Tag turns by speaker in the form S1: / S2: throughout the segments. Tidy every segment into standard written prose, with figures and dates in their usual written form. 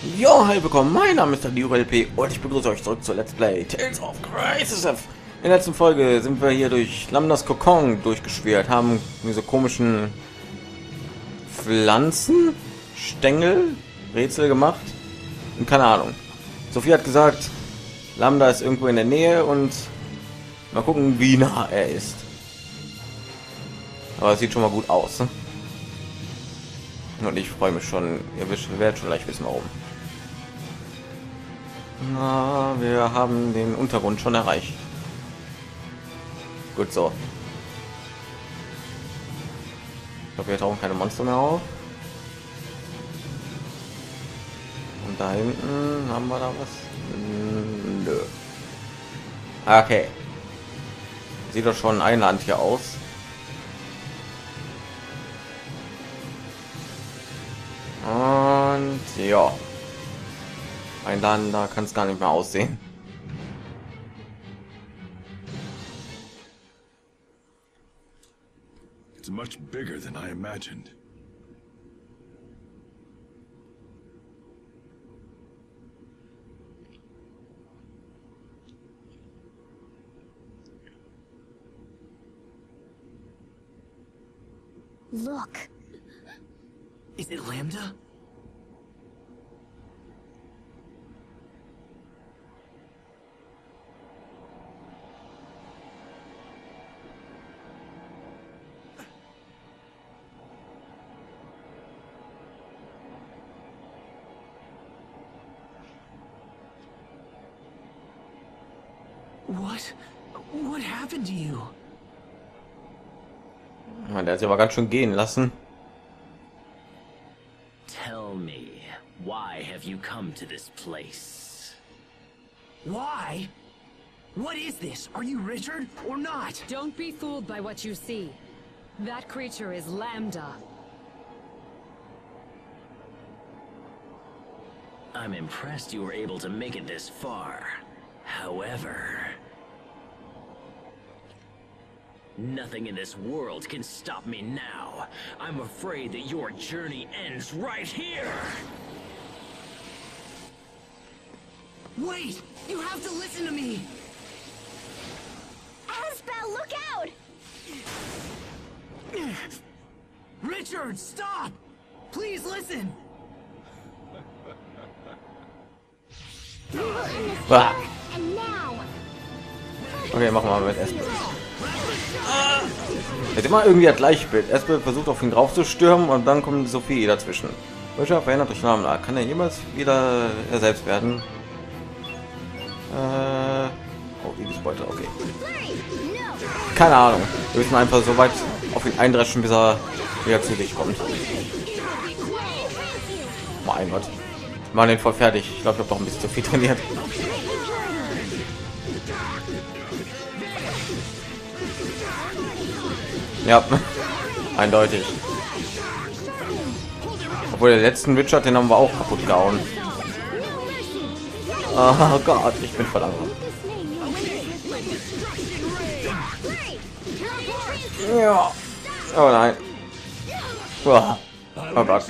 S1: Jo, hi, willkommen, mein Name ist der LP und ich begrüße euch zurück zur Let's Play Tales of Crisis F. In der letzten Folge sind wir hier durch Lambdas Kokon durchgeschwirrt, haben diese komischen Pflanzen, Stängel, Rätsel gemacht und keine Ahnung. Sophie hat gesagt, Lambda ist irgendwo in der Nähe und mal gucken, wie nah er ist. Aber es sieht schon mal gut aus. Ne? Und ich freue mich schon, ihr werdet schon gleich wissen, warum. Na, wir haben den Untergrund schon erreicht. Gut so. Ich glaube, wir tauchen keine Monster mehr auf. Und da hinten haben wir da was? Nö. Okay. Sieht doch schon ein Land hier aus. Und ja. Ein Land, da kann es gar nicht mehr aussehen.
S2: It's much bigger than I imagined.
S3: Look.
S4: Is it Lambda? What happened to you?
S1: Der hat sich aber ganz schön gehen lassen.
S5: Tell me, why have you come to this place?
S4: Why? What is this? Are you Richard or not?
S6: Don't be fooled by what you see. That creature is Lambda.
S5: I'm impressed you were able to make it this far. However, nothing in this world can stop me now. I'm afraid that your journey ends right here.
S4: Wait! You have to listen to me!
S3: Asbel, look out!
S4: Richard, stop! Please listen!
S1: Ah.
S3: And now.
S1: Okay, machen wir mal mit Espel. Jetzt immer irgendwie das gleiche Bild. Espel versucht auf ihn drauf zu stürmen und dann kommt Sophie dazwischen. Welcher verändert durch Namen? Kann er jemals wieder er selbst werden? Oh, Liebesbeute, okay. Keine Ahnung. Wir müssen einfach so weit auf ihn eindreschen, bis er wieder zu sich kommt. Mein Gott. Wir machen den voll fertig. Ich glaube, ich habe doch ein bisschen zu viel trainiert. Ja, eindeutig. Obwohl der letzten Richard, den haben wir auch kaputt gehauen. Oh Gott, ich bin verdammt. Ja. Oh nein. Oh, oh Gott.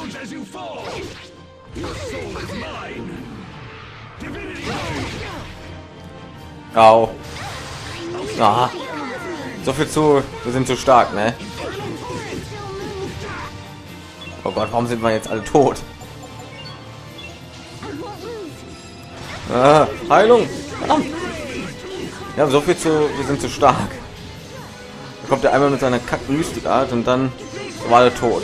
S1: Au. Ah. So viel zu, wir sind zu stark, ne? Oh Gott, warum sind wir jetzt alle tot? Ah, Heilung! Verdammt. Ja, so viel zu, wir sind zu stark. Da kommt er einmal mit seiner Kack-Mystik-Art und dann war er tot.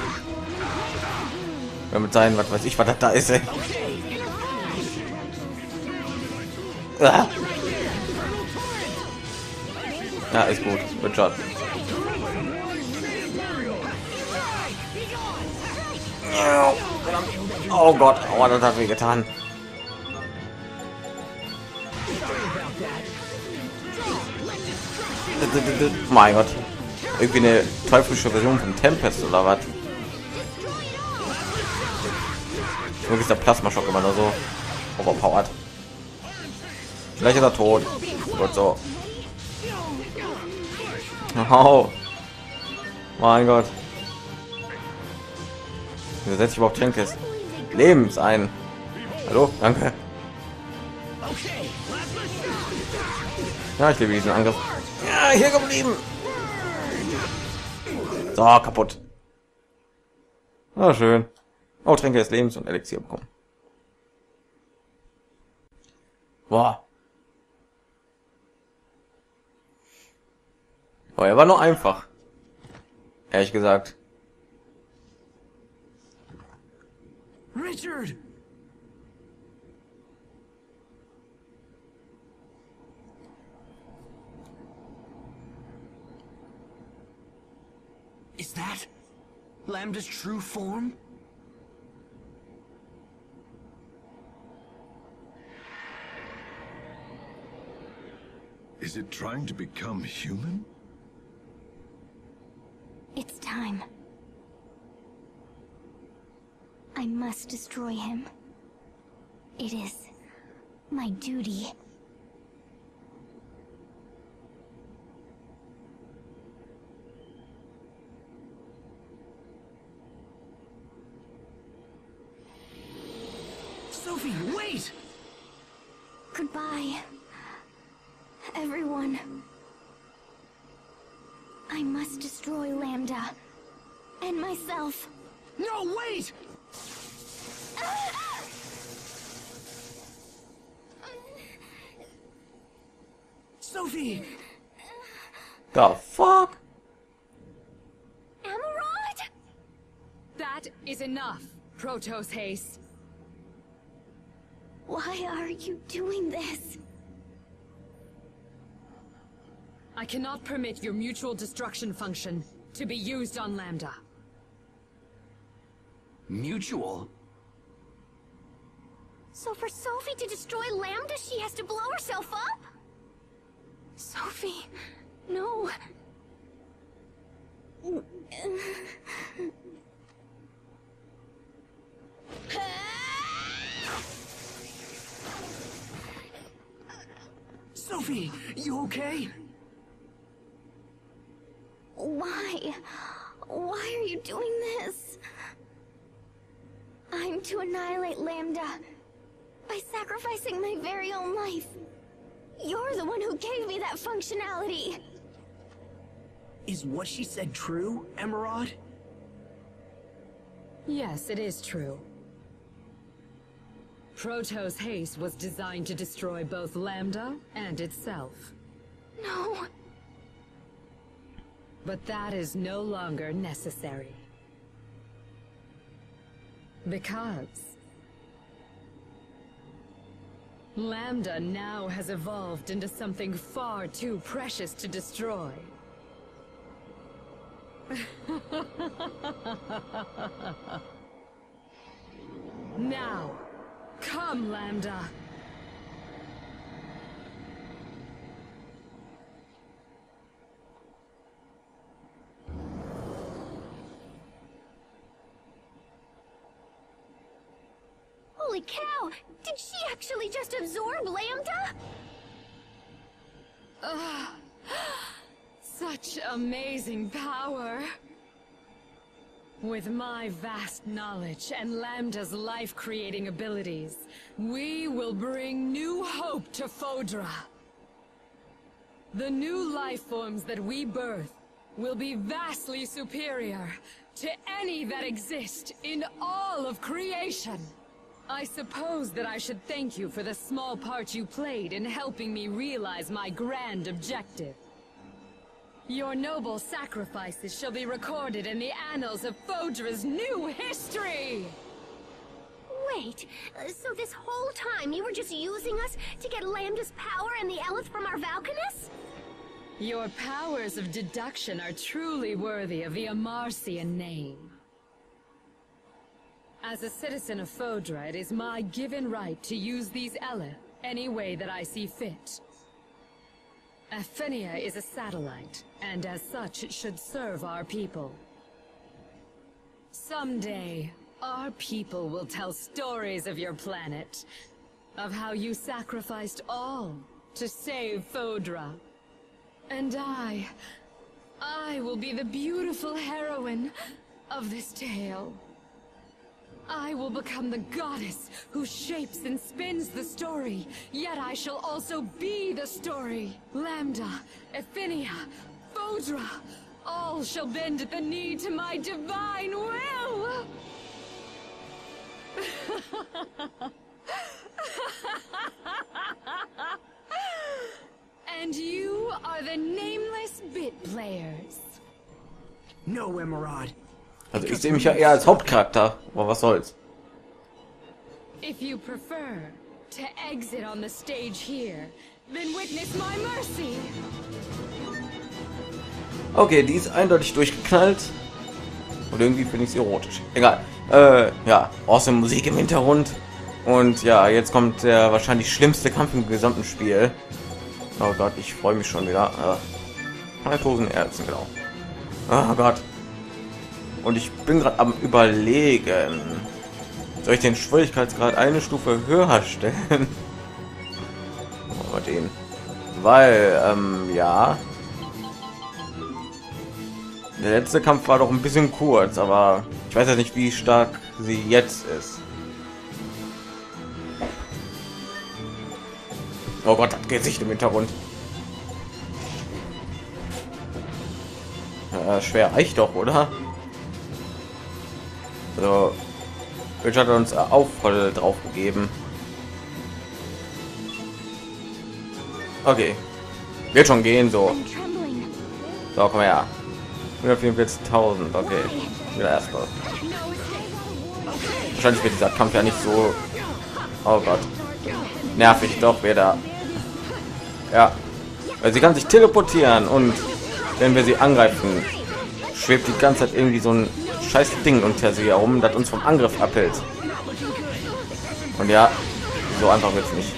S1: Ja, mit seinen, was weiß ich, was das da ist, ey. Ah. Ja, ist gut. Good job. Oh Gott, oh, das hat weh getan. Mein Gott. Irgendwie eine teuflische Version von Tempest oder was? Irgendwie ist der Plasmaschock immer nur so overpowered. Vielleicht ist er tot. Gut so. Oh. Mein Gott. Wer setzt sich überhaupt Tränke? Lebens ein. Hallo, danke.
S4: Okay, plasma shot.
S1: Ja, ich liebe diesen Angriff. Ja, hier geblieben. So, kaputt. Ah, schön. Oh, Tränke des Lebens und Elixier bekommen. Boah. Oh, er war nur einfach. Ehrlich gesagt.
S4: Richard! Is that Lambda's true form?
S2: Is it trying to become human?
S3: It's time. I must destroy him. It is my duty.
S4: Sophie, wait!
S3: Goodbye, everyone. I must destroy Lambda and myself.
S4: No, wait! Sophie!
S1: The fuck?
S3: Emerald?
S6: That is enough, Protos Haste.
S3: Why are you doing this?
S6: I cannot permit your mutual destruction function to be used on Lambda.
S4: Mutual?
S3: So for Sophie to destroy Lambda, she has to blow herself up? Sophie, no.
S4: Sophie, you okay?
S3: Why? Why are you doing this? I'm to annihilate Lambda by sacrificing my very own life. You're the one who gave me that functionality.
S4: Is what she said true, Emerald?
S6: Yes, it is true. Protos Haste was designed to destroy both Lambda and itself.
S3: No.
S6: But that is no longer necessary. Because Lambda now has evolved into something far too precious to destroy. Now, come, Lambda.
S3: Holy cow! Did she actually just absorb Lambda?
S6: Such amazing power. With my vast knowledge and Lambda's life-creating abilities, we will bring new hope to Fodra. The new life forms that we birth will be vastly superior to any that exist in all of creation. I suppose that I should thank you for the small part you played in helping me realize my grand objective. Your noble sacrifices shall be recorded in the annals of Fodra's new history!
S3: Wait, so this whole time you were just using us to get Lambda's power and the Elith from our Valkanus?
S6: Your powers of deduction are truly worthy of the Amarcian name. As a citizen of Fodra, it is my given right to use these Elith any way that I see fit. Aphenia is a satellite, and as such it should serve our people. Someday, our people will tell stories of your planet, of how you sacrificed all to save Fodra. And I will be the beautiful heroine of this tale. I will become the goddess who shapes and spins the story, yet I shall also be the story. Lambda, Ephinia, Phodra, all shall bend at the knee to my divine will! And you are the nameless bit players.
S4: No, Emerald.
S1: Also ich sehe mich ja eher als Hauptcharakter, aber was soll's.
S6: If you prefer to exit on the stage here, then witness my mercy.
S1: Okay, die ist eindeutig durchgeknallt. Und irgendwie finde ich sie erotisch. Egal. Ja, awesome Musik im Hintergrund. Und ja, jetzt kommt der wahrscheinlich schlimmste Kampf im gesamten Spiel. Oh Gott, ich freue mich schon wieder. 1000 Erzen, genau. Oh Gott. Und ich bin gerade am Überlegen, soll ich den Schwierigkeitsgrad eine Stufe höher stellen? Oh, den. Weil, ja. Der letzte Kampf war doch ein bisschen kurz, aber ich weiß ja nicht, wie stark sie jetzt ist. Oh Gott, das Gesicht im Hintergrund. Ja, schwer reicht doch, oder? So, Richard hat uns auch voll drauf gegeben. Okay, wird schon gehen so.
S3: I'm trembling.
S1: So, komm her. 144.000. Okay, wieder erstmal. Wahrscheinlich wird dieser Kampf ja nicht so. Oh Gott, nervig doch wieder. Ja, weil sie kann sich teleportieren und wenn wir sie angreifen, schwebt die ganze Zeit irgendwie so ein scheiß Ding unter sie herum, das uns vom Angriff abhält. Und ja, so einfach wird's nicht.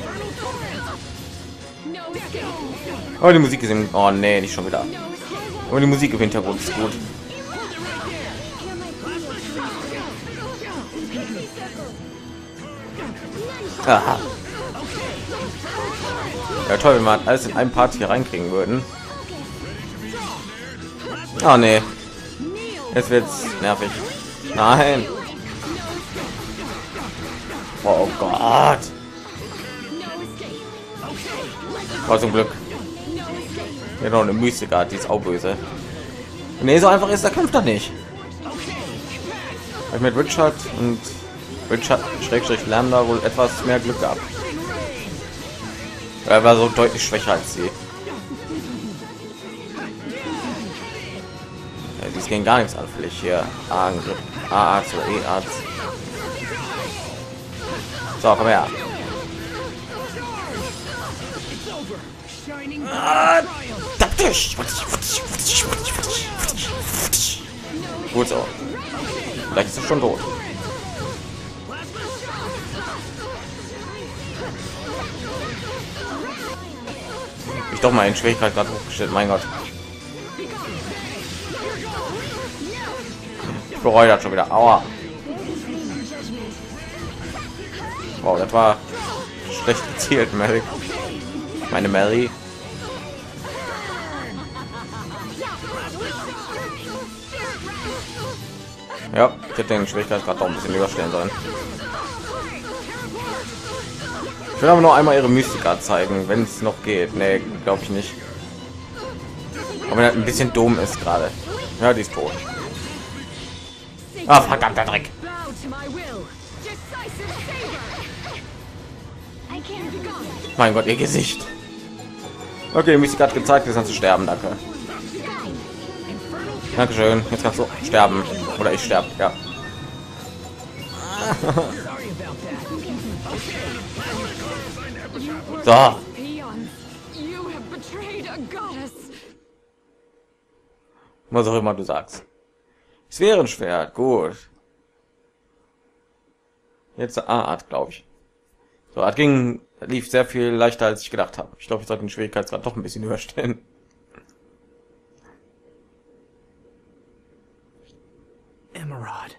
S1: Oh, die Musik ist im... Oh nee, nicht schon wieder. Aber die Musik im Hintergrund ist gut. Aha. Ja toll, wenn wir alles in einem Part hier reinkriegen würden. Oh nee. Jetzt wird's nervig. Nein. Oh Gott. Oh, zum Glück. Ja, noch eine Mystiker, die ist auch böse. Nee, so einfach ist der Kampf doch nicht. Hab ich mit Richard und Richard Schrägstrich Lambda wohl etwas mehr Glück gehabt. Er war so deutlich schwächer als sie. Ja, die gehen gar nichts anfällig hier. Angriff. A zu E A. So, komm her. Taktisch. Gut so. Vielleicht ist es schon tot. Ich doch mal in Schwierigkeit gerade hochgestellt. Mein Gott. Ich bereue das schon wieder. Aua. Wow, das war schlecht gezielt, Mary. Meine Mary. Ja, ich hätte den Schwierigkeitsgrad auch ein bisschen überstellen sollen. Ich will aber noch einmal ihre Mystika zeigen, wenn es noch geht. Nee, glaube ich nicht. Aber wenn er ein bisschen dumm ist gerade. Ja, die ist tot. Ah, verdammter Dreck. Mein Gott, ihr Gesicht. Okay, Mystika hat gezeigt, jetzt kannst du sterben, danke. Dankeschön, jetzt kannst du sterben. Oder ich sterbe, ja. So. Was auch immer du sagst. Es wäre ein Schwert, gut. Jetzt A-Art, glaube ich. So, Art lief sehr viel leichter, als ich gedacht habe. Ich glaube, ich sollte den Schwierigkeitsgrad doch ein bisschen überstellen.
S4: Emerald.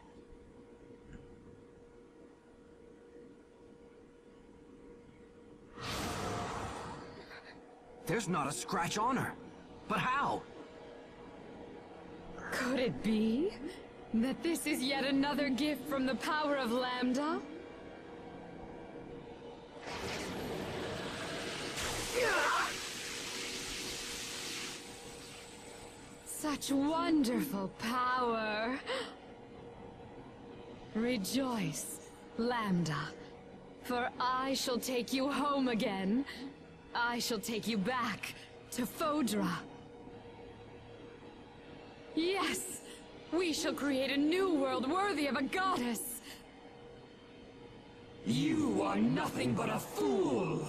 S4: There's not a scratch on her. But how?
S6: Could it be? that this is yet another gift from the power of Lambda? Such wonderful power. Rejoice, Lambda, for I shall take you home again. I shall take you back to Fodra. Yes, we shall create a new world worthy of a goddess.
S4: You are nothing but a fool!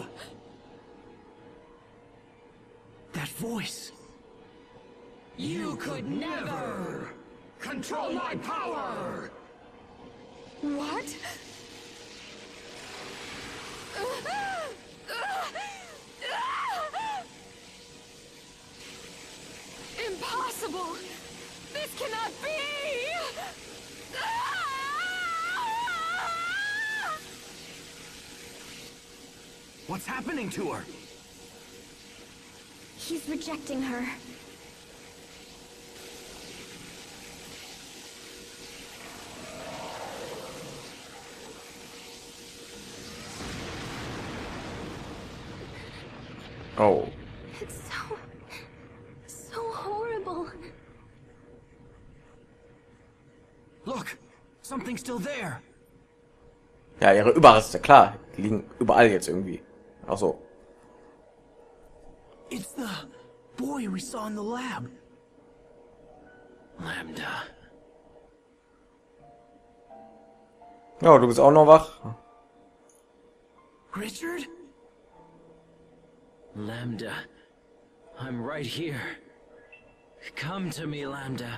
S4: That voice! You could never control my power!
S6: What? Impossible! This cannot be!
S4: What's happening to her?
S3: He's rejecting her.
S1: Oh.
S3: It's so horrible.
S4: Look! Something's still there!
S1: Ja, ihre Überreste, klar, die liegen überall jetzt irgendwie. Ach so.
S4: It's the boy we saw in the lab.
S5: Lambda.
S1: Ja, du bist auch noch wach.
S4: Richard?
S5: Lambda. I'm right here. Come to me, Lambda.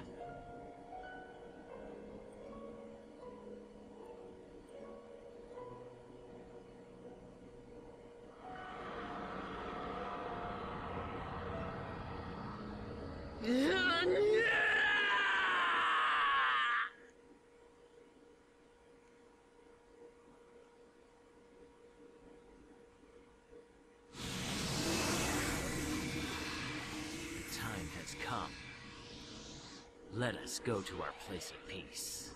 S5: Time has come. Let us go to our place of peace.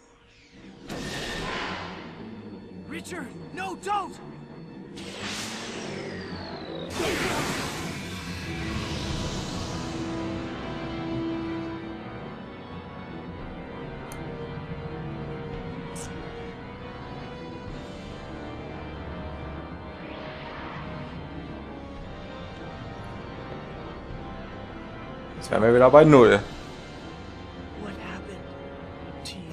S4: Richard! No, don't!
S1: Jetzt wären wir wieder bei 0.
S4: What happened to you?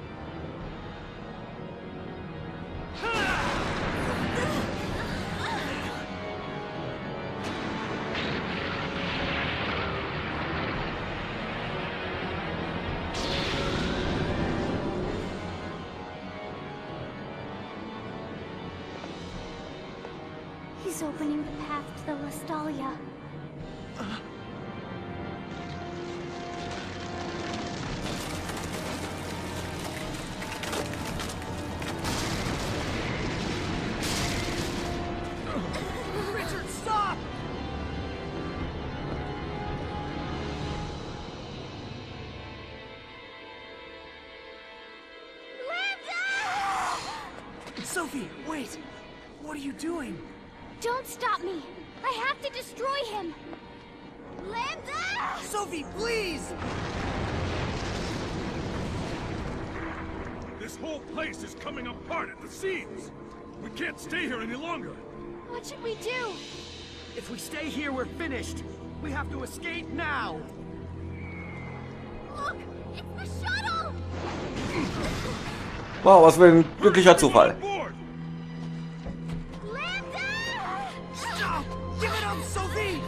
S3: He's opening the path to the Lestalia.
S4: Richard, stop! Sophie, wait! What are you doing?
S3: Don't stop me! I have to destroy him! Lambda!
S4: Sophie, please!
S2: This whole place is coming apart at the seams. We can't stay here any longer.
S3: What should we do?
S4: If we stay here, we're finished. We have to escape now.
S3: Look! It's the shuttle!
S1: Wow, was für ein glücklicher Zufall.
S2: Board!
S3: Lambda!
S4: Stop! Give it up, Sophie!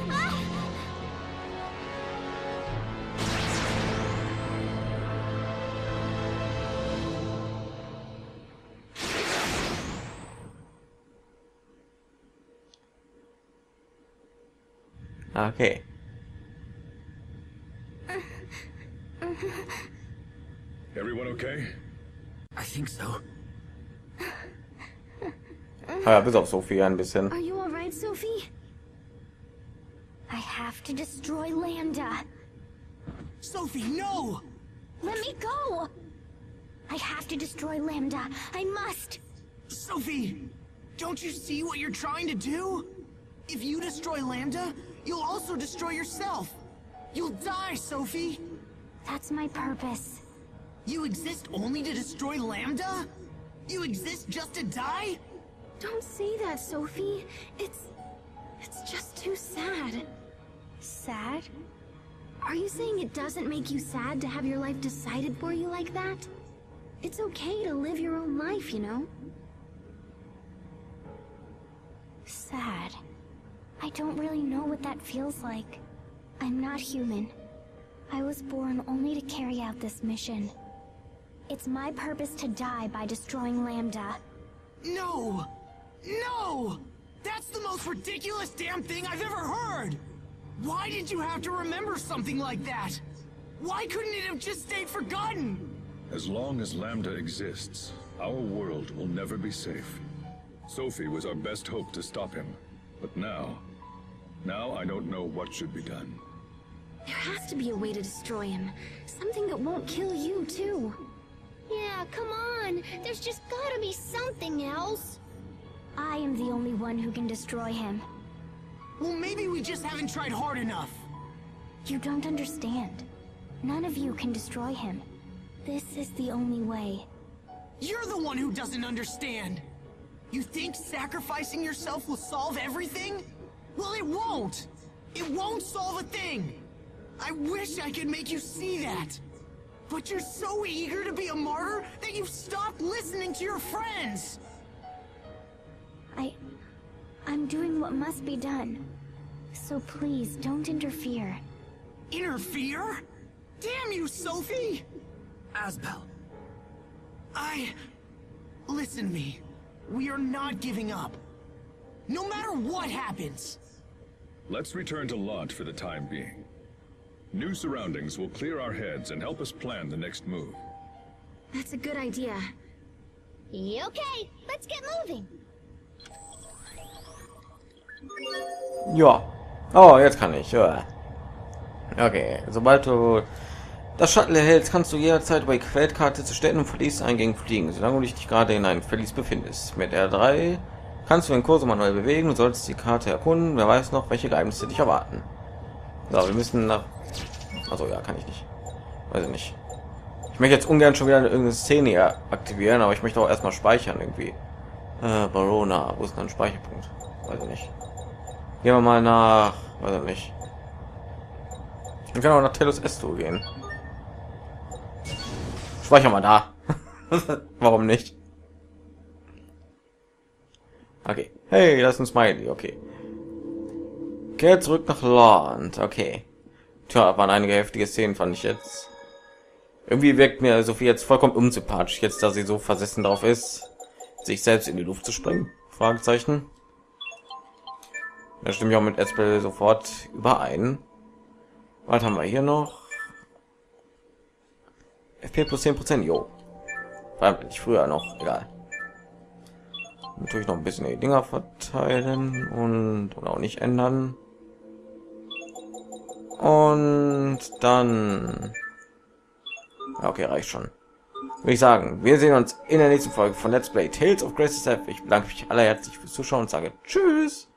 S1: Okay.
S2: Everyone okay?
S4: I think so.
S1: Ja, bis auf Sophie ein bisschen.
S3: Are you alright, Sophie? I have to destroy Lambda.
S4: Sophie, no!
S3: Let me go! I have to destroy Lambda. I must.
S4: Sophie, don't you see what you're trying to do? If you destroy Lambda, you'll also destroy yourself. You'll die, Sophie.
S3: That's my purpose.
S4: You exist only to destroy Lambda? You exist just to die?
S3: Don't say that, Sophie. It's just too sad. Sad? Are you saying it doesn't make you sad to have your life decided for you like that? It's okay to live your own life, you know? Sad. I don't really know what that feels like. I'm not human. I was born only to carry out this mission. It's my purpose to die by destroying Lambda.
S4: No! No! That's the most ridiculous damn thing I've ever heard! Why did you have to remember something like that? Why couldn't it have just stayed forgotten?
S2: As long as Lambda exists, our world will never be safe. Sophie was our best hope to stop him. But now I don't know what should be done.
S3: There has to be a way to destroy him. Something that won't kill you, too. Yeah, come on. There's just gotta be something else. I am the only one who can destroy him.
S4: Well, maybe we just haven't tried hard enough.
S3: You don't understand. None of you can destroy him. This is the only way.
S4: You're the one who doesn't understand. You think sacrificing yourself will solve everything? Well, it won't. It won't solve a thing. I wish I could make you see that. But you're so eager to be a martyr that you've stopped listening to your friends.
S3: I'm doing what must be done. So please, don't interfere.
S4: Interfere? Damn you, Sophie! Asbel. Listen to me. We are not giving up. No matter what happens.
S2: Let's return to Lont for the time being. New surroundings will clear our heads and help us plan the next move.
S3: That's a good idea. Okay, let's get moving.
S1: Ja. Oh, jetzt kann ich. Ja. Okay, sobald du das Shuttle erhältst, kannst du jederzeit über die Queltkarte zu Städten und Verlies-Eingängen fliegen, solange du dich gerade in einem Verlies befindest. Mit R3 kannst du den Kurs manuell bewegen und solltest die Karte erkunden. Wer weiß noch, welche Geheimnisse dich erwarten. So, wir müssen nach... Also ja, kann ich nicht. Weiß ich nicht. Ich möchte jetzt ungern schon wieder irgendeine Szene hier aktivieren, aber ich möchte auch erstmal speichern irgendwie. Barona, wo ist denn ein Speicherpunkt? Weiß ich nicht. Gehen wir mal nach... Weiß ich nicht. Ich kann auch nach Telos Esto gehen. Speicher mal da. Warum nicht? Okay. Hey, das ist ein Smiley. Okay. Kehrt zurück nach Lont. Okay. Tja, waren einige heftige Szenen, fand ich jetzt. Irgendwie wirkt mir Sophie jetzt vollkommen unsympathisch, jetzt da sie so versessen drauf ist, sich selbst in die Luft zu sprengen. Fragezeichen. Da stimme ich auch mit Espel sofort überein. Was haben wir hier noch? FP plus 10%, jo. Vor allem nicht früher noch, egal. Natürlich noch ein bisschen die Dinger verteilen und oder auch nicht ändern. Und dann... Okay, reicht schon. Würde ich sagen, wir sehen uns in der nächsten Folge von Let's Play Tales of Graces F. Ich bedanke mich allerherzlich fürs Zuschauen und sage Tschüss.